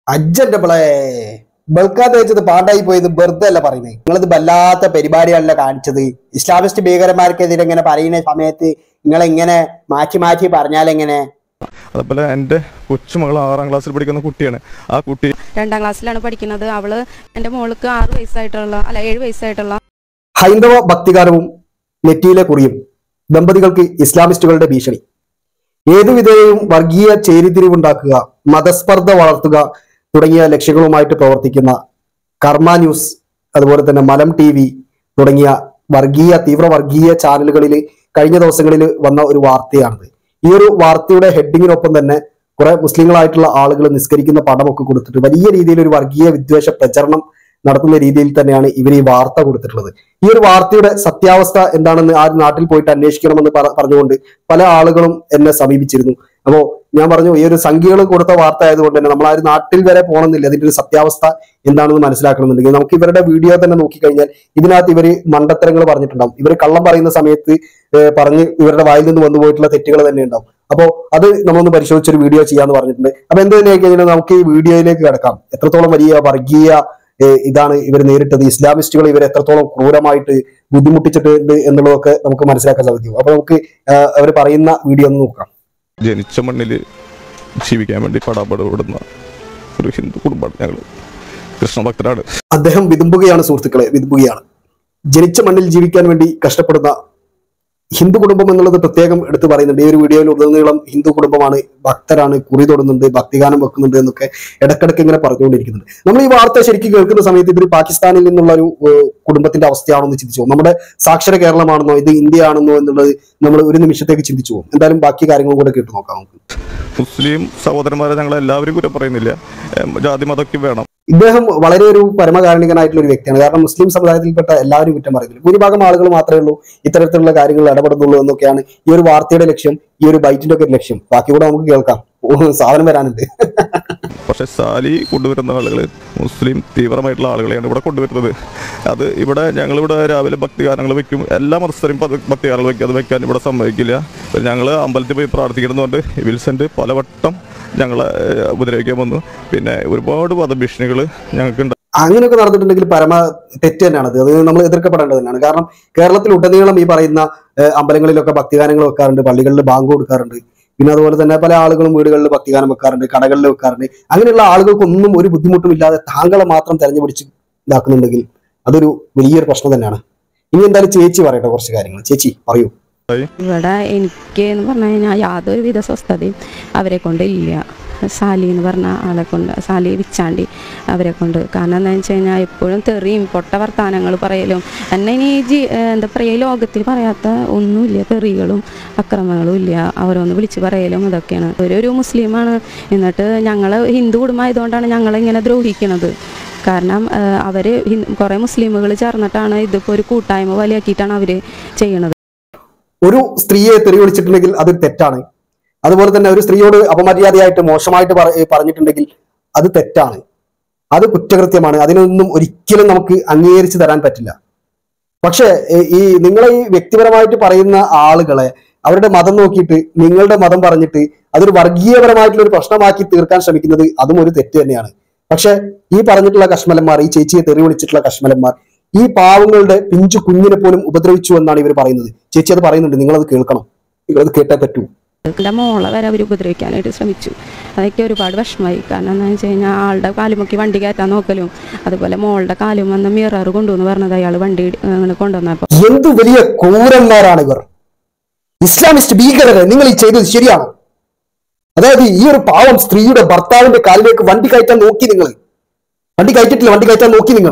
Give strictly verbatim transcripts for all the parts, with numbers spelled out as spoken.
അജ്ജന്റെ പിളേ ബൽക്കാത്ത വെച്ചത് പാട്ടായി പോയത് വെറുതെ അല്ല പറയുന്നത്. നിങ്ങളിത് വല്ലാത്ത പരിപാടിയല്ല കാണിച്ചത്. ഇസ്ലാമിസ്റ്റ് ഭീകരന്മാർക്കെതിരെ ഇങ്ങനെ പറയുന്ന സമയത്ത് നിങ്ങൾ ഇങ്ങനെ മാറ്റി മാറ്റി പറഞ്ഞാലെങ്ങനെ? അതുപോലെ എൻ്റെ കൊച്ചുമകൾ ആറാം ക്ലാസ്സിൽ പഠിക്കുന്ന കുട്ടിയാണ്. ആ കുട്ടി രണ്ടാം ക്ലാസ്സിലാണ് പഠിക്കുന്നത്. അവള് എൻ്റെ മോൾക്ക് ആറ് വയസ്സായിട്ടുള്ള അല്ല ഏഴ് വയസ്സായിട്ടുള്ള ഹൈന്ദവ ഭക്തിഗാനവും നെറ്റിയിലെ കുറിയും ദമ്പതികൾക്ക് ഇസ്ലാമിസ്റ്റുകളുടെ ഭീഷണി. ഏതുവിധേയവും വർഗീയ ചേരിതിരിവുണ്ടാക്കുക, മതസ്പർദ്ധ വളർത്തുക തുടങ്ങിയ ലക്ഷ്യങ്ങളുമായിട്ട് പ്രവർത്തിക്കുന്ന കർമ്മ ന്യൂസ്, അതുപോലെ തന്നെ മലം ടി വി തുടങ്ങിയ വർഗീയ തീവ്ര വർഗീയ ചാനലുകളിൽ കഴിഞ്ഞ ദിവസങ്ങളിൽ വന്ന ഒരു വാർത്തയാണിത്. ഈ ഒരു വാർത്തയുടെ ഹെഡിങ്ങിനൊപ്പം തന്നെ കുറെ മുസ്ലിങ്ങളായിട്ടുള്ള ആളുകൾ നിസ്കരിക്കുന്ന പടമൊക്കെ കൊടുത്തിട്ട് വലിയ രീതിയിൽ ഒരു വർഗീയ വിദ്വേഷ പ്രചരണം നടത്തുന്ന രീതിയിൽ തന്നെയാണ് ഇവർ ഈ വാർത്ത കൊടുത്തിട്ടുള്ളത്. ഈ ഒരു വാർത്തയുടെ സത്യാവസ്ഥ എന്താണെന്ന് ആ നാട്ടിൽ പോയിട്ട് അന്വേഷിക്കണമെന്ന് പറഞ്ഞുകൊണ്ട് പല ആളുകളും എന്നെ സമീപിച്ചിരുന്നു. അപ്പോ ഞാൻ പറഞ്ഞു, ഈ ഒരു സംഖ്യകൾ കൊടുത്ത വാർത്ത ആയതുകൊണ്ട് തന്നെ നമ്മൾ ആ ഒരു നാട്ടിൽ വരെ പോകണമെന്നില്ല. അതിന്റെ ഒരു സത്യാവസ്ഥ എന്താണെന്ന് മനസ്സിലാക്കണമെന്നുണ്ടെങ്കിൽ നമുക്ക് ഇവരുടെ വീഡിയോ തന്നെ നോക്കിക്കഴിഞ്ഞാൽ ഇതിനകത്ത് ഇവര് മണ്ടത്തരങ്ങൾ പറഞ്ഞിട്ടുണ്ടാവും. ഇവർ കള്ളം പറയുന്ന സമയത്ത് പറഞ്ഞ് ഇവരുടെ വായിൽ നിന്ന് വന്നു പോയിട്ടുള്ള തെറ്റുകൾ തന്നെ ഉണ്ടാവും. അപ്പോൾ അത് നമ്മളൊന്ന് പരിശോധിച്ചൊരു വീഡിയോ ചെയ്യാന്ന് പറഞ്ഞിട്ടുണ്ട്. അപ്പൊ എന്ത് തന്നെ കഴിഞ്ഞാൽ നമുക്ക് ഈ വീഡിയോയിലേക്ക് കിടക്കാം. എത്രത്തോളം വലിയ വർഗീയ ഇതാണ് ഇവർ നേരിട്ടത്, ഇസ്ലാമിസ്റ്റുകൾ ഇവർ എത്രത്തോളം ക്രൂരമായിട്ട് ബുദ്ധിമുട്ടിച്ചിട്ടുണ്ട് എന്നുള്ളതൊക്കെ നമുക്ക് മനസ്സിലാക്കാൻ സാധിക്കും. അപ്പൊ നമുക്ക് അവർ പറയുന്ന വീഡിയോ ഒന്ന് നോക്കാം. ജനിച്ച മണ്ണിൽ ജീവിക്കാൻ വേണ്ടി പടാപടപെടുന്ന ഒരു ഹിന്ദു കുടുംബമാണ് ഞങ്ങൾ. കൃഷ്ണഭക്തരാണ്. അദ്ദേഹം വിതുമ്പുകയാണ് സുഹൃത്തുക്കളെ, വിതുമ്പുകയാണ്. ജനിച്ച മണ്ണിൽ ജീവിക്കാൻ വേണ്ടി കഷ്ടപ്പെടുന്ന ഹിന്ദു കുടുംബം എന്നുള്ളത് പ്രത്യേകം എടുത്ത് പറയുന്നുണ്ട്. ഈ ഒരു വീഡിയോയിൽ ഉടനീളം ഹിന്ദു കുടുംബമാണ്, ഭക്തരാണ്, കുറി തൊടുന്നുണ്ട്, ഭക്തിഗാനം വെക്കുന്നുണ്ട് എന്നൊക്കെ ഇടക്കിടക്ക് ഇങ്ങനെ പറഞ്ഞുകൊണ്ടിരിക്കുന്നുണ്ട്. നമ്മൾ ഈ വാർത്ത ശരിക്കും കേൾക്കുന്ന സമയത്ത് ഇതൊരു പാകിസ്ഥാനിൽ നിന്നുള്ള ഒരു കുടുംബത്തിന്റെ അവസ്ഥയാണോ എന്ന് ചിന്തിച്ചു പോകും. നമ്മുടെ സാക്ഷര കേരളമാണെന്നോ ഇത് ഇന്ത്യ ആണെന്നോ എന്നുള്ളത് നമ്മൾ ഒരു നിമിഷത്തേക്ക് ചിന്തിച്ചു പോകും. എന്തായാലും ബാക്കി കാര്യങ്ങളും കൂടെ കേട്ട് നോക്കാം നമുക്ക്. മുസ്ലിം സഹോദരന്മാരെ ഞങ്ങൾ എല്ലാവരും കുറ്റം പറയുന്നില്ല, ജാതി മതമൊക്കെ വേണം. ഇദ്ദേഹം വളരെ ഒരു പരമകാരുണികനായിട്ടുള്ള ഒരു വ്യക്തിയാണ്. കാരണം മുസ്ലിം സമുദായത്തിൽപ്പെട്ട എല്ലാവരും കുറ്റം പറയുന്നില്ല, ഭൂരിഭാഗം ആളുകൾ മാത്രമേ ഉള്ളൂ ഇത്തരത്തിലുള്ള കാര്യങ്ങൾ ഇടപെടുന്നുള്ളൂ എന്നൊക്കെയാണ് ഈ ഒരു വാർത്തയുടെ ലക്ഷ്യം, ഈ ഒരു ബൈറ്റിന്റെ ഒക്കെ ലക്ഷ്യം. ബാക്കി കൂടെ നമുക്ക് കേൾക്കാം, സാധനം വരാനുണ്ട്. പക്ഷെ സാലി കൊണ്ടുവരുന്ന ആളുകൾ മുസ്ലിം തീവ്രമായിട്ടുള്ള ആളുകളെയാണ് ഇവിടെ കൊണ്ടുവരുന്നത്. അത് ഇവിടെ ഞങ്ങളിവിടെ രാവിലെ ഭക്തിഗാനങ്ങൾ വെക്കും, എല്ലാ മതസ്ഥരും ഭക്തിഗാനങ്ങൾ വെക്കും. അത് വെക്കാൻ ഇവിടെ സമ്മതിക്കില്ല. ഞങ്ങൾ അമ്പലത്തിൽ പോയി പ്രാർത്ഥിക്കുന്നതുകൊണ്ട് വിൽസന്റ് പലവട്ടം ഞങ്ങളെ ഉപദ്രവിക്കാൻ വന്നു. പിന്നെ ഒരുപാട് വധഭീഷണികൾ ഞങ്ങൾക്കുണ്ട്. അങ്ങനെയൊക്കെ നടന്നിട്ടുണ്ടെങ്കിൽ പരമ തെറ്റ് തന്നെയാണത്. അത് നമ്മൾ എതിർക്കപ്പെടേണ്ടത് തന്നെയാണ്. കാരണം കേരളത്തിൽ ഉടനീളം ഈ പറയുന്ന അമ്പലങ്ങളിലൊക്കെ ഭക്തിഗാനങ്ങൾ വെക്കാറുണ്ട്, പള്ളികളിൽ ബാങ്ക് കൊടുക്കാറുണ്ട്. പിന്നെ അതുപോലെ തന്നെ പല ആളുകളും വീടുകളിൽ ഭക്തിഗാനം വെക്കാറുണ്ട്, കടകളിൽ വെക്കാറുണ്ട്. അങ്ങനെയുള്ള ആളുകൾക്കൊന്നും ഒരു ബുദ്ധിമുട്ടും ഇല്ലാതെ താങ്കളെ മാത്രം തെരഞ്ഞുപിടിച്ച് ഇതാക്കുന്നുണ്ടെങ്കിൽ അതൊരു വലിയൊരു പ്രശ്നം തന്നെയാണ്. ഇനി എന്തായാലും ചേച്ചി പറയട്ടെ കുറച്ച് കാര്യങ്ങൾ. ചേച്ചി പറയൂ. ഇവിടെ എനിക്ക് എന്ന് പറഞ്ഞു കഴിഞ്ഞാൽ യാതൊരു വിധ സ്വസ്ഥതയും അവരെ കൊണ്ട് ഇല്ല. സാലി എന്ന് പറഞ്ഞ ആളെ കൊണ്ട്, സാലി വിച്ചാണ്ടി അവരെ കൊണ്ട്. കാരണം എന്താണെന്ന് വെച്ച് കഴിഞ്ഞാൽ എപ്പോഴും തെറിയും പൊട്ട വർത്താനങ്ങൾ പറയലും, എന്നെ ഇനി ജി എന്താ പറയുക ലോകത്തിൽ പറയാത്ത ഒന്നുമില്ല, തെറികളും അക്രമങ്ങളും ഇല്ല. അവരൊന്ന് വിളിച്ച് പറയലും ഇതൊക്കെയാണ്. ഒരു മുസ്ലിമാണ്, എന്നിട്ട് ഞങ്ങൾ ഹിന്ദു കുടുംബമായതുകൊണ്ടാണ് ഞങ്ങളിങ്ങനെ ദ്രോഹിക്കുന്നത്. കാരണം അവർ കുറേ മുസ്ലിമുകൾ ചേർന്നിട്ടാണ് ഇതിപ്പോൾ ഒരു കൂട്ടായ്മ വലിയാക്കിയിട്ടാണ് അവർ ചെയ്യണത്. ഒരു സ്ത്രീയെ തെറി വിളിച്ചിട്ടുണ്ടെങ്കിൽ അത് തെറ്റാണ്. അതുപോലെ തന്നെ ഒരു സ്ത്രീയോട് അപമര്യാദയായിട്ട് മോശമായിട്ട് പറഞ്ഞിട്ടുണ്ടെങ്കിൽ അത് തെറ്റാണ്, അത് കുറ്റകൃത്യമാണ്. അതിനൊന്നും ഒരിക്കലും നമുക്ക് അംഗീകരിച്ച് തരാൻ പറ്റില്ല. പക്ഷെ ഈ നിങ്ങളെ ഈ വ്യക്തിപരമായിട്ട് പറയുന്ന ആളുകളെ അവരുടെ മതം നോക്കിയിട്ട് നിങ്ങളുടെ മതം പറഞ്ഞിട്ട് അതൊരു വർഗീയപരമായിട്ടുള്ള ഒരു പ്രശ്നമാക്കി തീർക്കാൻ ശ്രമിക്കുന്നത് അതും ഒരു തെറ്റ് തന്നെയാണ്. പക്ഷെ ഈ പറഞ്ഞിട്ടുള്ള കശ്മലന്മാർ, ഈ ചേച്ചിയെ തെറി വിളിച്ചിട്ടുള്ള കശ്മലന്മാർ ഈ പാവങ്ങളുടെ പിഞ്ചു കുഞ്ഞിനെ പോലും ഉപദ്രവിച്ചു എന്നാണ് ഇവർ പറയുന്നത്. ചേച്ചി അത് പറയുന്നുണ്ട്, നിങ്ങളത് കേൾക്കണം, നിങ്ങളത് കേട്ടേ പറ്റൂ. എൻ്റെ മോളെ വരെ അവർ ഉപദ്രവിക്കാനായിട്ട് ശ്രമിച്ചു. അതൊക്കെ ഒരുപാട് വിഷമമായി. കാരണം എന്താണെന്ന് വെച്ച് കഴിഞ്ഞാൽ ആളുടെ കാലുമൊക്കെ വണ്ടി കയറ്റാൻ നോക്കലും, അതുപോലെ മോളുടെ കാലും വന്ന് മിറർ കൊണ്ടുവന്ന് പറഞ്ഞത് അയാൾ വണ്ടി കൊണ്ടുവന്നപ്പോ. എന്ത് വലിയ ക്രൂരന്മാരാണ് ഇവർ, ഇസ്ലാമിസ്റ്റ് ഭീകരരെ. നിങ്ങൾ ഈ ചെയ്തത് ശരിയാണോ? അതായത് ഈ ഒരു പാവം സ്ത്രീയുടെ ഭർത്താവിന്റെ കാലിലേക്ക് വണ്ടി കയറ്റാൻ നോക്കി നിങ്ങൾ. വണ്ടി കയറ്റിട്ടില്ല, വണ്ടി കയറ്റാൻ നോക്കി നിങ്ങൾ.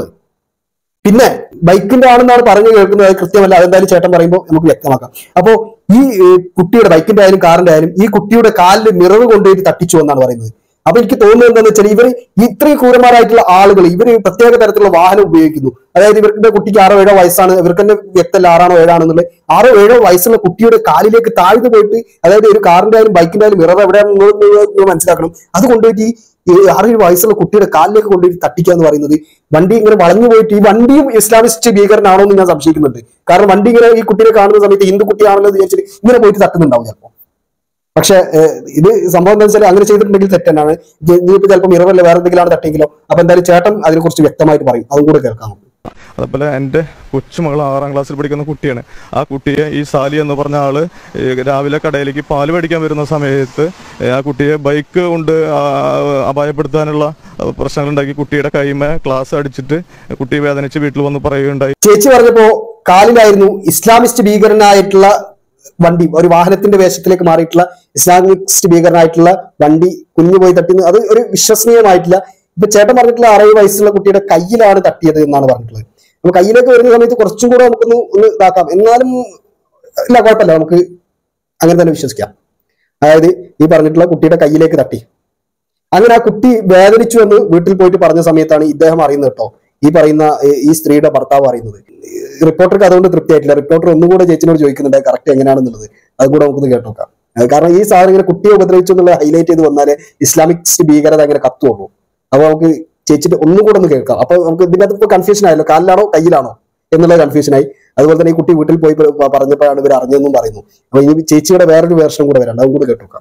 പിന്നെ ബൈക്കിന്റെ ആണെന്നാണ് പറഞ്ഞു കേൾക്കുന്നത്, അത് കൃത്യമല്ല. അതെന്തായാലും ചേട്ടൻ പറയുമ്പോൾ നമുക്ക് വ്യക്തമാക്കാം. അപ്പോ ഈ കുട്ടിയുടെ ബൈക്കിന്റെ ആയാലും കാറിന്റെ ആയാലും ഈ കുട്ടിയുടെ കാലിൽ മിറർ കൊണ്ടുപോയിട്ട് തട്ടിച്ചു എന്നാണ് പറയുന്നത്. അപ്പൊ എനിക്ക് തോന്നുന്നത് എന്താണെന്ന് വെച്ചാൽ ഇവർ ഇത്രയും ക്രൂരന്മാരായിട്ടുള്ള ആളുകൾ ഇവർ പ്രത്യേക തരത്തിലുള്ള വാഹനം ഉപയോഗിക്കുന്നു. അതായത് ഇവരുടെ കുട്ടിക്ക് ആറോ ഏഴോ വയസ്സാണ്, ഇവർക്ക് തന്നെ വ്യക്തമല്ല ആറാണോ ഏഴാണെന്നുള്ളത്. ആറോ ഏഴോ വയസ്സുള്ള കുട്ടിയുടെ കാലിലേക്ക് താഴ്ന്നു പോയിട്ട്, അതായത് ഒരു കാറിന്റെ ആയാലും ബൈക്കിന്റെ ആയാലും മിറർ എവിടെയാണെന്ന് മനസ്സിലാക്കണം, അത് കൊണ്ടുപോയിട്ട് ഈ ആറേഴ് വയസ്സുള്ള കുട്ടിയുടെ കാലിലേക്ക് കൊണ്ടുപോയി തട്ടിക്കുക എന്ന് പറയുന്നത്, വണ്ടി ഇങ്ങനെ വളഞ്ഞു പോയിട്ട് ഈ വണ്ടിയും ഇസ്ലാമിസ്റ്റ് ഭീകരനാണോ എന്ന് ഞാൻ സംശയിക്കുന്നുണ്ട്. കാരണം വണ്ടി ഇങ്ങനെ ഈ കുട്ടിയെ കാണുന്ന സമയത്ത് ഹിന്ദു കുട്ടിയാണല്ലോ എന്ന് വിചാരിച്ചിട്ട് ഇങ്ങനെ പോയിട്ട് തട്ടുന്നുണ്ടാവും ചിലപ്പോൾ. പക്ഷെ ഇത് സംഭവം എന്താ വെച്ചാൽ അങ്ങനെ ചെയ്തിട്ടുണ്ടെങ്കിൽ തെറ്റെന്നാണ്. ഇനിയിപ്പോ ചിലപ്പോൾ മിറവല്ല വേറെ എന്തെങ്കിലും തട്ടിയെങ്കിലോ. അപ്പൊ എന്തായാലും ചേട്ടൻ അതിനെക്കുറിച്ച് വ്യക്തമായിട്ട് പറയും, അതും കൂടെ കേൾക്കാം. അതുപോലെ എൻ്റെ കൊച്ചുമകൾ ആറാം ക്ലാസ്സിൽ പഠിക്കുന്ന കുട്ടിയാണ്. ആ കുട്ടിയെ ഈ സാലി എന്ന് പറഞ്ഞ ആള് രാവിലെ കടയിലേക്ക് പാല് മേടിക്കാൻ വരുന്ന സമയത്ത് ആ കുട്ടിയെ ബൈക്ക് കൊണ്ട് അപായപ്പെടുത്താനുള്ള പ്രശ്നങ്ങളുണ്ടാക്കി കുട്ടിയുടെ കൈമേ ക്ലാസ് അടിച്ചിട്ട് കുട്ടി വേദനിച്ച് വീട്ടിൽ വന്ന് പറയുകയുണ്ടായി. ചേച്ചി പറഞ്ഞപ്പോ കാലിലായിരുന്നു ഇസ്ലാമിസ്റ്റ് ഭീകരനായിട്ടുള്ള വണ്ടി, ഒരു വാഹനത്തിന്റെ വേഷത്തിലേക്ക് മാറിയിട്ടുള്ള ഇസ്ലാമിസ്റ്റ് ഭീകരനായിട്ടുള്ള വണ്ടി കുഞ്ഞു പോയി തട്ടിന്ന്. അത് ഒരു വിശ്വസനീയമായിട്ടില്ല. ഇപ്പൊ ചേട്ടൻ പറഞ്ഞിട്ടുള്ള അറുപത് വയസ്സുള്ള കുട്ടിയുടെ കയ്യിലാണ് തട്ടിയത് എന്നാണ് പറഞ്ഞിട്ടുള്ളത്. അപ്പൊ കയ്യിലേക്ക് വരുന്ന സമയത്ത് കുറച്ചും കൂടെ നമുക്കൊന്ന് ഒന്ന് ഇതാക്കാം. എന്നാലും ഇല്ല, കുഴപ്പമില്ല, നമുക്ക് അങ്ങനെ തന്നെ വിശ്വസിക്കാം. അതായത് ഈ പറഞ്ഞിട്ടുള്ള കുട്ടിയുടെ കയ്യിലേക്ക് തട്ടി. അങ്ങനെ ആ കുട്ടി വേദനിച്ചു എന്ന് വീട്ടിൽ പോയിട്ട് പറഞ്ഞ സമയത്താണ് ഇദ്ദേഹം അറിയുന്നത് കേട്ടോ, ഈ പറയുന്ന ഈ സ്ത്രീയുടെ ഭർത്താവ് അറിയുന്നത്. റിപ്പോർട്ടർക്ക് അതുകൊണ്ട് തൃപ്തിയായിട്ടില്ല. റിപ്പോർട്ടർ ഒന്നും കൂടെ ചേച്ചിനോട് ചോദിക്കുന്നുണ്ട് കറക്റ്റ് എങ്ങനെയാണെന്നുള്ളത്. അതും കൂടെ നമുക്കൊന്ന് കേട്ടോക്കാം. കാരണം ഈ സാധനം ഇങ്ങനെ കുട്ടിയെ ഉപദ്രവിച്ചു എന്നുള്ള ഹൈലൈറ്റ് ചെയ്ത് വന്നാലേ ഇസ്ലാമിക് ഭീകരത അങ്ങനെ കത്തുള്ളൂ. അപ്പൊ നമുക്ക് ചേച്ചിട്ട് ഒന്നും കൂടെ ഒന്ന് കേൾക്കാം. അപ്പൊ നമുക്ക് ഇതിനകത്ത് ഇപ്പൊ കൺഫ്യൂഷൻ ആയല്ലോ, കാലിലാണോ കയ്യിലാണോ എന്നുള്ള കൺഫ്യൂഷനായി. അതുപോലെ തന്നെ ഈ കുട്ടി വീട്ടിൽ പോയി പറഞ്ഞപ്പോഴാണ് ഇവർ അറിഞ്ഞതെന്നും പറയുന്നു. അപ്പൊ ഇനി ചേച്ചിയുടെ വേറൊരു വേർഷൻ കൂടെ വരാണ്ട്, അതും കൂടെ കേട്ടോക്കാം.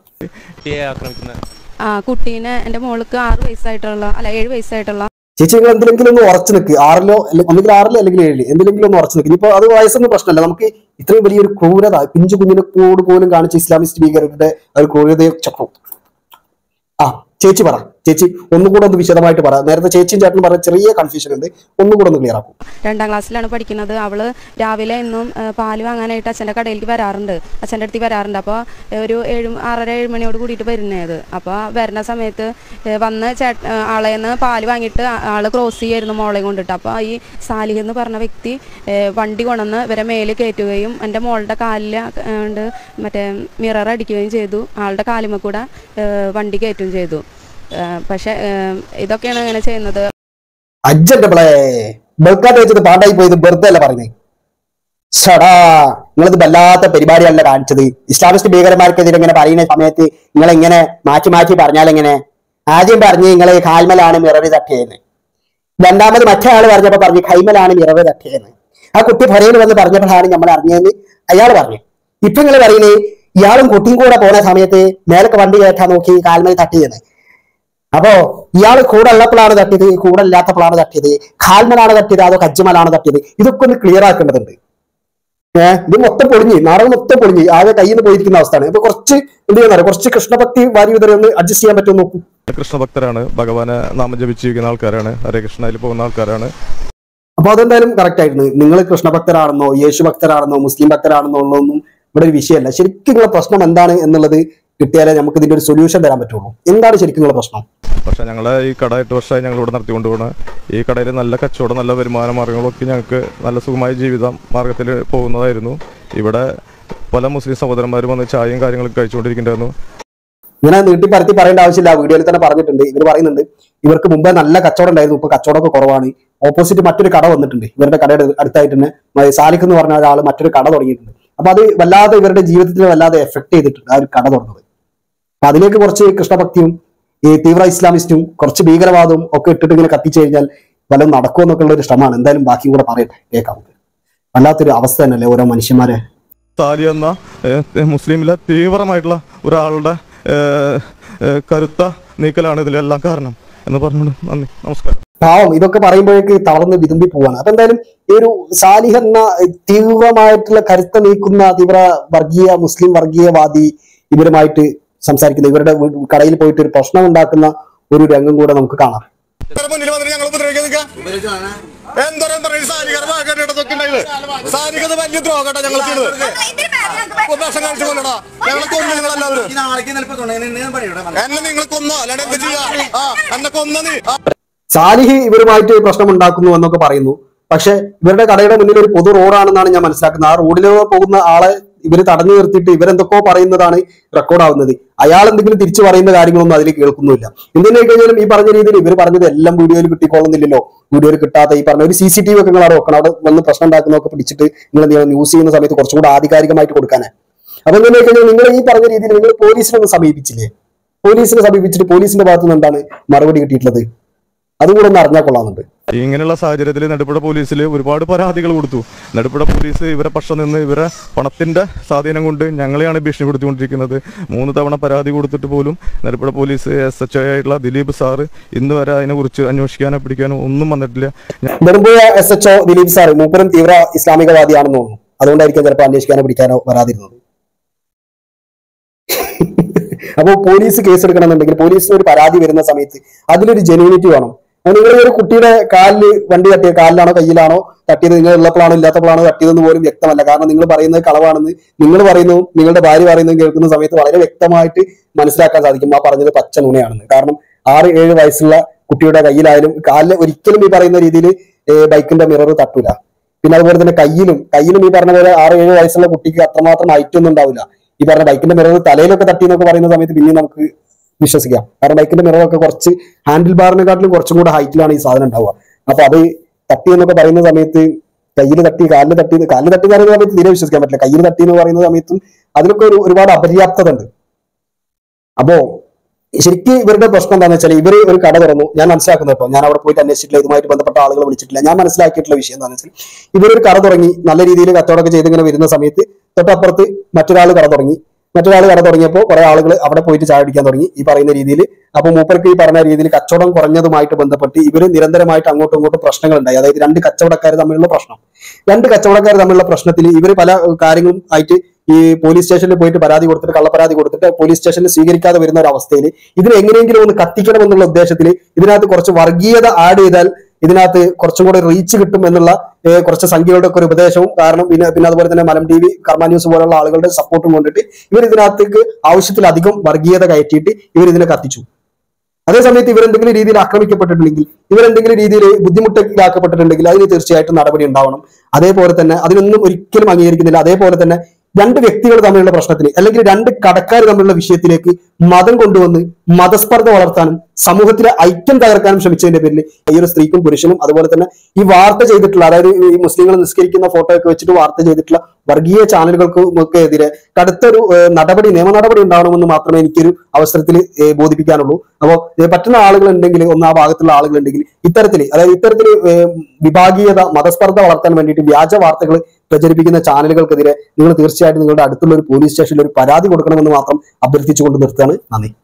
ആ കുട്ടീനെ എന്റെ മോൾക്ക് ആറ് വയസ്സായിട്ടുള്ള അല്ല ഏഴ് വയസ്സായിട്ടുള്ള ചേച്ചി നിങ്ങൾ എന്തെങ്കിലും ഒന്ന് ഉറച്ചു നിൽക്കുക. ആറിലോ അല്ലെങ്കിൽ ആറിലോ അല്ലെങ്കിൽ ഏഴില് എന്തെങ്കിലും ഒന്ന് ഉറച്ചു നിൽക്കുക. ഇപ്പൊ അത് വയസ്സൊന്നും പ്രശ്നമല്ല. നമുക്ക് ഇത്രയും വലിയൊരു ക്രൂരത പിഞ്ചു കുഞ്ഞിനെ കൂട് പോലും കാണിച്ച ഇസ്ലാമിസ്റ്റ് ഭീകരരുടെ ഒരു ക്രൂരതയെ ചക്രം. ആ ചേച്ചി പറ, ചേച്ചി ഒന്നുകൂടെ ഒന്ന് വിശദമായിട്ട് പറ. നേരത്തെ ചേച്ചിയും ചേട്ടനും പറഞ്ഞ ചെറിയ കൺഫ്യൂഷൻ ഉണ്ട്, ഒന്നുകൂടെ ഒന്ന് ക്ലിയർ ആക്കും. രണ്ടാം ക്ലാസ്സിലാണ് പഠിക്കുന്നത്. അവള് രാവിലെ എന്നും പാല് വാങ്ങാനായിട്ട് അച്ഛൻ്റെ കടയിലേക്ക് വരാറുണ്ട്, അച്ഛൻ്റെ അടുത്ത് വരാറുണ്ട്. അപ്പോൾ ഒരു ഏഴ് ആറര ഏഴ് മണിയോട് കൂടിയിട്ട് വരുന്നത്. അപ്പോൾ വരുന്ന സമയത്ത് വന്ന് ചേട്ട ആളെന്ന് പാല് വാങ്ങിയിട്ട് ആള് ക്രോസ് ചെയ്യായിരുന്നു മോളെ കൊണ്ടിട്ട്. അപ്പോൾ ഈ സാലിഹ് എന്ന് പറഞ്ഞ വ്യക്തി വണ്ടി കൊണ്ടുവന്ന് ഇവരെ മേല് കയറ്റുകയും എൻ്റെ മോളുടെ കാലിൽ കൊണ്ട് മറ്റേ മിറർ അടിക്കുകയും ചെയ്തു. ആളുടെ കാലുമ്മ കൂടെ വണ്ടി കയറ്റുകയും ചെയ്തു. പക്ഷെ ഇതൊക്കെയാണ് അങ്ങനെ ചെയ്യുന്നത്. അജ്ജന്റെ ബൾക്കാട്ട് വെച്ചത് പാണ്ടായി പോയത് വെറുതെ അല്ല പറയുന്നത്. ഷടാ, നിങ്ങളിത് വല്ലാത്ത പരിപാടിയല്ല കാണിച്ചത്. ഇസ്ലാമിസ്റ്റ് ഭീകരന്മാർക്കെതിരെ ഇങ്ങനെ പറയുന്ന സമയത്ത് നിങ്ങൾ ഇങ്ങനെ മാറ്റി മാറ്റി പറഞ്ഞാൽ എങ്ങനെ? ആദ്യം പറഞ്ഞ് നിങ്ങൾ കാൽമലാണ് മിറവ് തട്ടിയെന്ന്, രണ്ടാമത് മറ്റേ ആള് പറഞ്ഞപ്പോ പറഞ്ഞു കൈമലാണ് മിറവ് തട്ടിയെന്ന്. ആ കുട്ടി പുറയിൽ വന്ന് പറഞ്ഞപ്പോഴാണ് നമ്മൾ അറിഞ്ഞതെന്ന് അയാൾ പറഞ്ഞു. ഇപ്പൊ നിങ്ങൾ പറയുന്നത് ഇയാളും കുട്ടിയും കൂടെ പോണ സമയത്ത് മേലൊക്കെ വണ്ടി കയറ്റാൻ നോക്കി കാൽമൽ തട്ടിയെന്ന്. അപ്പോ ഇയാൾ കൂടെ ഉള്ളപ്പോഴാണ് തട്ടിയത്, കൂടെ ഇല്ലാത്തപ്പോഴാണ് തട്ടിയത്, കാൽമലാണ് തട്ടിയത് അതോ കജ്ജമലാണ് തട്ടിയത്? ഇതൊക്കെ ഒന്ന് ക്ലിയർ ആക്കേണ്ടതുണ്ട്. ഏഹ് ഇത് മൊത്തം പൊളിഞ്ഞ് നാടകം മൊത്തം പൊളിഞ്ഞ് ആകെ കയ്യിൽ നിന്ന് പോയിരിക്കുന്ന അവസ്ഥയാണ്. ഇപ്പൊ കുറച്ച് എന്ത് ചെയ്യുന്ന കുറച്ച് കൃഷ്ണഭക്തി വാരി വിതറി ഒന്ന് അഡ്ജസ്റ്റ് ചെയ്യാൻ പറ്റുമോ നോക്കൂ. കൃഷ്ണഭക്തരാണ്, ഭഗവാനെ നാമം ജപിച്ചിരിക്കുന്ന ആൾക്കാരാണ്, ഹരേ കൃഷ്ണയിൽ പോകുന്ന ആൾക്കാരാണ്. അപ്പൊ അതെന്തായാലും കറക്റ്റ് ആയിരുന്നു. നിങ്ങൾ കൃഷ്ണഭക്തരാണെന്നോ യേശു ഭക്തരാണെന്നോ മുസ്ലിം ഭക്തരാണെന്നോ ഉള്ളതൊന്നും ഇവിടെ ഒരു വിഷയമല്ല. ശരിക്കും നിങ്ങളുടെ പ്രശ്നം എന്താണ് എന്നുള്ളത് കിട്ടിയാലേ നമുക്ക് ഇതിന്റെ ഒരു സൊല്യൂഷൻ തരാൻ പറ്റുള്ളൂ. എന്താണ് ശരിക്കും നിങ്ങളുടെ പ്രശ്നം? പക്ഷെ ഞങ്ങളെ ഈ കട എട്ട് വർഷമായി ഞങ്ങൾ ഇവിടെ നടത്തിക്കൊണ്ട് പോകണം. ഈ കടയിൽ നല്ല കച്ചവടം, നല്ല വരുമാന മാർഗങ്ങളൊക്കെ ഞങ്ങൾക്ക് നല്ല സുഖമായ ജീവിത മാർഗത്തിൽ പോകുന്നതായിരുന്നു. ഇവിടെ പല മുസ്ലിം സഹോദരന്മാരും വന്ന് ചായയും കാര്യങ്ങളൊക്കെ കഴിച്ചുകൊണ്ടിരിക്കുന്നുണ്ടായിരുന്നു. ഇങ്ങനെ നീട്ടി പരത്തി പറയേണ്ട ആവശ്യമില്ല. വീഡിയോയിൽ തന്നെ പറഞ്ഞിട്ടുണ്ട്. ഇവർ പറയുന്നുണ്ട് ഇവർക്ക് മുമ്പേ നല്ല കച്ചവടം ഉണ്ടായിരുന്നു, ഇപ്പൊ കച്ചവടമൊക്കെ കുറവാണ്. ഓപ്പോസിറ്റ് മറ്റൊരു കട വന്നിട്ടുണ്ട് ഇവരുടെ കടയുടെ അടുത്തായിട്ട് തന്നെ. സാലിഖ് എന്ന് പറഞ്ഞ ഒരാൾ മറ്റൊരു കട തുടങ്ങിയിട്ടുണ്ട്. അപ്പൊ അത് വല്ലാതെ ഇവരുടെ ജീവിതത്തിൽ വല്ലാതെ എഫക്ട് ചെയ്തിട്ടുണ്ട് ആ ഒരു കട തുറന്നത്. അപ്പൊ അതിലേക്ക് കുറച്ച് കൃഷ്ണഭക്തിയും ഈ തീവ്ര ഇസ്ലാമിസ്റ്റും കുറച്ച് ഭീകരവാദവും ഒക്കെ ഇട്ടിട്ട് ഇങ്ങനെ കത്തിച്ചു കഴിഞ്ഞാൽ വല്ലതും നടക്കുമെന്നൊക്കെ ഉള്ള ഒരു ശ്രമമാണ്. എന്തായാലും ബാക്കിയും കൂടെ പറയട്ടെ, കേൾക്കാം. വല്ലാത്തൊരു അവസ്ഥ തന്നെയല്ലേ ഓരോ മനുഷ്യന്മാരെ. സാലി എന്ന മുസ്ലിമിലെ തീവ്രമായിട്ടുള്ള ഒരാളുടെ കരുത്ത നീക്കലാണ് ഇതിലെല്ലാം കാരണം എന്ന് പറഞ്ഞുകൊണ്ട് നന്ദി, നമസ്കാരം. പാവം ഇതൊക്കെ പറയുമ്പോഴേക്ക് തളർന്ന് വിതുമ്പി പോവാണ്. അപ്പൊ എന്തായാലും ഈ ഒരു സാലിഹ് എന്ന തീവ്രമായിട്ടുള്ള കരുത്ത നീക്കുന്ന തീവ്ര വർഗീയ മുസ്ലിം വർഗീയവാദി ഇവരുമായിട്ട് സംസാരിക്കുന്ന ഇവരുടെ കടയിൽ പോയിട്ട് ഒരു പ്രശ്നം ഉണ്ടാക്കുന്ന ഒരു രംഗം കൂടെ നമുക്ക് കാണാം. സാലിഹ് ഇവരുമായിട്ട് പ്രശ്നം ഉണ്ടാക്കുന്നു എന്നൊക്കെ പറയുന്നു. പക്ഷെ ഇവരുടെ കടയുടെ മുന്നിൽ ഒരു പൊതു റോഡാണെന്നാണ് ഞാൻ മനസ്സിലാക്കുന്നത്. ആ റോഡിലൂടെ പോകുന്ന ആളെ ഇവര് തടഞ്ഞു നിർത്തിയിട്ട് ഇവരെന്തൊക്കെയോ പറയുന്നതാണ് റെക്കോർഡാവുന്നത്. അയാൾ എന്തെങ്കിലും തിരിച്ചു പറയുന്ന കാര്യങ്ങളൊന്നും അതിൽ കേൾക്കുന്നില്ല. എന്തിനു കഴിഞ്ഞാലും ഈ പറഞ്ഞ രീതിയിൽ ഇവർ പറഞ്ഞത് എല്ലാം വീഡിയോയിൽ കിട്ടിക്കൊള്ളുന്നില്ലല്ലോ. വീഡിയോയിൽ കിട്ടാത്ത ഈ പറഞ്ഞ ഒരു സി സി ടി വി ഒക്കെ നിങ്ങൾ അവിടെ വെക്കണം. അവിടെ വന്ന് പ്രശ്നം ഉണ്ടാക്കുന്നതൊക്കെ പിടിച്ചിട്ട് നിങ്ങൾ എന്ത് ചെയ്യണം, ന്യൂസ് ചെയ്യുന്ന സമയത്ത് കുറച്ചും കൂടെ ആധികാരികമായിട്ട് കൊടുക്കാനാണ്. അപ്പൊ എന്തിനു കഴിഞ്ഞാൽ നിങ്ങൾ ഈ പറഞ്ഞ രീതിയിൽ നിങ്ങൾ പോലീസിനൊന്നും സമീപിച്ചില്ലേ? പോലീസിനെ സമീപിച്ചിട്ട് പോലീസിന്റെ ഭാഗത്തുനിന്ന് എന്താണ് മറുപടി കിട്ടിയിട്ടുള്ളത്? അതുകൂടെ ഒന്ന് അറിഞ്ഞാൽ കൊള്ളാമെന്നുണ്ട്. ഇങ്ങനെയുള്ള സാഹചര്യത്തിൽ നെടുപ്പുഴ പോലീസിൽ ഒരുപാട് പരാതികൾ കൊടുത്തു. നെടുപ്പുഴ പോലീസ് ഇവരെ പക്ഷം നിന്ന് ഇവരെ പണത്തിൻ്റെ സ്വാധീനം കൊണ്ട് ഞങ്ങളെയാണ് ഭീഷണിപ്പെടുത്തിക്കൊണ്ടിരിക്കുന്നത്. മൂന്ന് തവണ പരാതി കൊടുത്തിട്ട് പോലും Nedupuzha police S H O ആയിട്ടുള്ള ദിലീപ് സാറ് ഇന്ന് വരെ അതിനെക്കുറിച്ച് അന്വേഷിക്കാനോ പിടിക്കാനോ ഒന്നും വന്നിട്ടില്ല. Nedumpuzha S H O Dileep sir മൂപ്പരും തീവ്ര ഇസ്ലാമികവാദിയാണെന്ന് തോന്നുന്നു. അതുകൊണ്ടായിരിക്കും ചിലപ്പോൾ അന്വേഷിക്കാനോ പിടിക്കാനോ വരാതിരുന്നത്. അപ്പോൾ പോലീസ് കേസെടുക്കണമെന്നുണ്ടെങ്കിൽ പോലീസിന് ഒരു പരാതി വരുന്ന സമയത്ത് അതിലൊരു ജെന്യൂനിറ്റി വേണം. നിങ്ങൾ ഒരു കുട്ടിയുടെ കാലിൽ വണ്ടി തട്ടിയ കാലിലാണോ കയ്യിലാണോ തട്ടിയത്, നിങ്ങൾ ഉള്ളപ്പോഴാണോ ഇല്ലാത്തപ്പോഴാണോ തട്ടിയതെന്ന് പോലും വ്യക്തമല്ല. കാരണം നിങ്ങൾ പറയുന്നത് കളവാണെന്ന് നിങ്ങൾ പറയുന്നതും നിങ്ങളുടെ ഭാര്യ പറയുന്നതും കേൾക്കുന്ന സമയത്ത് വളരെ വ്യക്തമായിട്ട് മനസ്സിലാക്കാൻ സാധിക്കും ആ പറഞ്ഞത് പച്ച നുണയാണെന്ന്. കാരണം ആറ് ഏഴ് വയസ്സുള്ള കുട്ടിയുടെ കയ്യിലായാലും കാലിൽ ഒരിക്കലും ഈ പറയുന്ന രീതിയിൽ ബൈക്കിന്റെ മിറർ തട്ടൂല. പിന്നെ അതുപോലെ തന്നെ കയ്യിലും കയ്യിലും ഈ പറഞ്ഞ പോലെ ആറ് ഏഴ് വയസ്സുള്ള കുട്ടിക്ക് അത്രമാത്രം ഹൈറ്റ് ഒന്നും ഉണ്ടാവില്ല. ഈ പറഞ്ഞ ബൈക്കിന്റെ മിറർ തലയിലൊക്കെ തട്ടി എന്നൊക്കെ പറയുന്ന സമയത്ത് പിന്നെയും നമുക്ക് വിശ്വസിക്കാം. കാരണം ബൈക്കിന്റെ മിററൊക്കെ കുറച്ച് ഹാൻഡിൽ ബാറിനെക്കാട്ടിലും കുറച്ചും കൂടെ ഹൈറ്റിലാണ് ഈ സാധനം ഉണ്ടാവുക. അപ്പൊ അത് തട്ടി എന്നൊക്കെ പറയുന്ന സമയത്ത് കയ്യിൽ തട്ടി കാലിൽ തട്ടി കാലിൽ തട്ടി എന്ന് പറയുന്ന സമയത്ത് തീരെ വിശ്വസിക്കാൻ പറ്റില്ല. കയ്യിൽ തട്ടി എന്ന് പറയുന്ന സമയത്തും അതിലൊക്കെ ഒരു ഒരുപാട് അപര്യാപ്തത ഉണ്ട്. അപ്പോ ശരിക്കും ഇവരുടെ പ്രശ്നം എന്താണെന്ന് വെച്ചാൽ ഇവർ ഒരു കട തുറന്നു. ഞാൻ മനസ്സിലാക്കുന്നത് കേട്ടോ, ഞാൻ അവിടെ പോയിട്ട് അന്വേഷിച്ചിട്ടില്ല, ഇതുമായിട്ട് ബന്ധപ്പെട്ട ആളുകൾ വിളിച്ചിട്ടില്ല. ഞാൻ മനസ്സിലാക്കിയിട്ടുള്ള വിഷയം എന്താണെന്ന് വെച്ചാൽ ഇവരൊരു കട തുടങ്ങി നല്ല രീതിയിൽ കച്ചവടമൊക്കെ ചെയ്ത് ഇങ്ങനെ വരുന്ന സമയത്ത് തൊട്ടപ്പുറത്ത് മറ്റൊരാൾ കട തുടങ്ങി. മറ്റൊരാൾ കട തുടങ്ങിയപ്പോൾ കുറെ ആളുകൾ അവിടെ പോയിട്ട് ചായ കുടിക്കാൻ തുടങ്ങി ഈ പറയുന്ന രീതിയിൽ. അപ്പൊ മൂപ്പർക്ക് ഈ പറഞ്ഞ രീതിയിൽ കച്ചവടം കുറഞ്ഞതുമായിട്ട് ബന്ധപ്പെട്ട് ഇവർ നിരന്തരമായിട്ട് അങ്ങോട്ടും ഇങ്ങോട്ടും പ്രശ്നങ്ങൾ ഉണ്ടായി. അതായത് രണ്ട് കച്ചവടക്കാർ തമ്മിലുള്ള പ്രശ്നം രണ്ട് കച്ചവടക്കാർ തമ്മിലുള്ള പ്രശ്നത്തിൽ ഇവർ പല കാര്യങ്ങളും ആയിട്ട് ഈ പോലീസ് സ്റ്റേഷനിൽ പോയിട്ട് പരാതി കൊടുത്തിട്ട് കള്ളപ്പരാതി കൊടുത്തിട്ട് പോലീസ് സ്റ്റേഷനിൽ സ്വീകരിക്കാതെ വരുന്ന ഒരു അവസ്ഥയിൽ ഇതിനെ എങ്ങനെയെങ്കിലും ഒന്ന് കത്തിക്കണം എന്നുള്ള ഉദ്ദേശത്തിൽ ഇതിനകത്ത് കുറച്ച് വർഗീയത ആഡ് ചെയ്താൽ ഇതിനകത്ത് കുറച്ചും കൂടെ റീച്ച് കിട്ടും എന്നുള്ള കുറച്ച് സംഖ്യകളുടെ ഒക്കെ ഒരു ഉപദേശവും കാരണം പിന്നെ പിന്നെ അതുപോലെ തന്നെ മലം ടി വി കർമ്മ ന്യൂസ് പോലുള്ള ആളുകളുടെ സപ്പോർട്ടും കൊണ്ടിട്ട് ഇവർ ഇതിനകത്തേക്ക് ആവശ്യത്തിലധികം വർഗീയത കയറ്റിയിട്ട് ഇവർ ഇതിനെ കത്തിച്ചു. അതേസമയത്ത് ഇവരെന്തെങ്കിലും രീതിയിൽ ആക്രമിക്കപ്പെട്ടിട്ടുണ്ടെങ്കിൽ ഇവരെന്തെങ്കിലും രീതിയിൽ ബുദ്ധിമുട്ടിലാക്കപ്പെട്ടിട്ടുണ്ടെങ്കിൽ അതിന് തീർച്ചയായിട്ടും നടപടി ഉണ്ടാവണം. അതേപോലെ തന്നെ അതിനൊന്നും ഒരിക്കലും അംഗീകരിക്കുന്നില്ല. അതേപോലെ തന്നെ രണ്ട് വ്യക്തികൾ തമ്മിലുള്ള പ്രശ്നത്തിന് അല്ലെങ്കിൽ രണ്ട് കടക്കാർ തമ്മിലുള്ള വിഷയത്തിലേക്ക് മതം കൊണ്ടുവന്ന് മതസ്പർദ്ധ വളർത്താനും സമൂഹത്തിലെ ഐക്യം തകർക്കാനും ശ്രമിച്ചതിന്റെ പേരിൽ ഈ ഒരു സ്ത്രീക്കും പുരുഷനും അതുപോലെ തന്നെ ഈ വാർത്ത ചെയ്തിട്ടുള്ള അതായത് ഈ മുസ്ലിങ്ങൾ നിസ്കരിക്കുന്ന ഫോട്ടോ ഒക്കെ വെച്ചിട്ട് വാർത്ത ചെയ്തിട്ടുള്ള വർഗീയ ചാനലുകൾക്കും ഒക്കെ എതിരെ കടുത്തൊരു നടപടി നിയമ നടപടി ഉണ്ടാവണമെന്ന് മാത്രമേ എനിക്കൊരു അവസരത്തിൽ ബോധിപ്പിക്കാനുള്ളൂ. അപ്പോൾ പറ്റുന്ന ആളുകൾ ഉണ്ടെങ്കിൽ ഒന്ന് ആ ഭാഗത്തുള്ള ആളുകൾ ഉണ്ടെങ്കിൽ ഇത്തരത്തിൽ അതായത് ഇത്തരത്തിൽ വിഭാഗീയത മതസ്പർദ്ധ വളർത്താൻ വേണ്ടിയിട്ട് വ്യാജ വാർത്തകൾ പ്രചരിപ്പിക്കുന്ന ചാനലുകൾക്കെതിരെ നിങ്ങൾ തീർച്ചയായിട്ടും നിങ്ങളുടെ അടുത്തുള്ള ഒരു പോലീസ് സ്റ്റേഷനിൽ ഒരു പരാതി കൊടുക്കണമെന്ന് മാത്രം അഭ്യർത്ഥിച്ചുകൊണ്ട് നിർത്തുകയാണ്. നന്ദി.